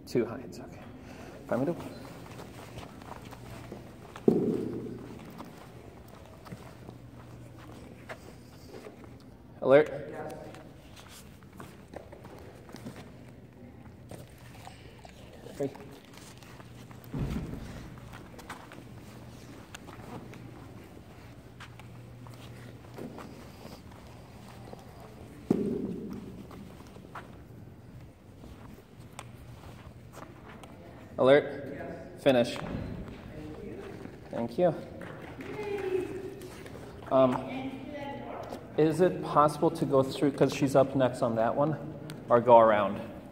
2 heights, okay. Primero. Alert. Yes. Three. Alert. Yes. Finish. Thank you. Is it possible to go through, because she's up next on that one, or go around?